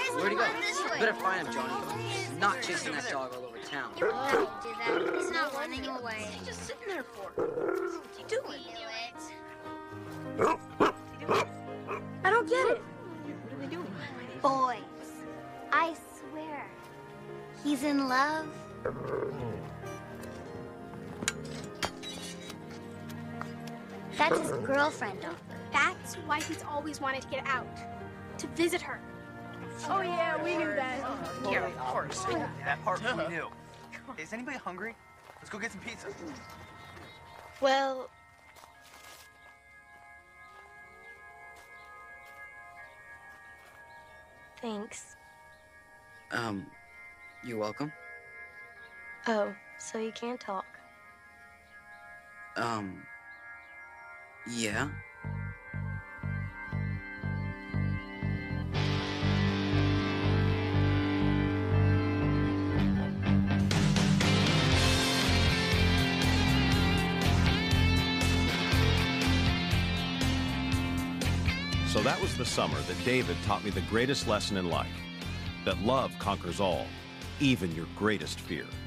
Where'd he go? You better find him, Johnny. He's not chasing that dog all over town. Don't do that. He's not running away. He's just sitting there for? What's he doing? I don't get it. What are they doing? Boys, I swear, he's in love. That's his girlfriend, Doctor. That's why he's always wanted to get out. To visit her. Oh, yeah, we knew that. Yeah, of course. That part we knew. Is anybody hungry? Let's go get some pizza. Well, thanks. You're welcome. Oh, so you can't talk. Yeah. So that was the summer that David taught me the greatest lesson in life, that love conquers all, even your greatest fear.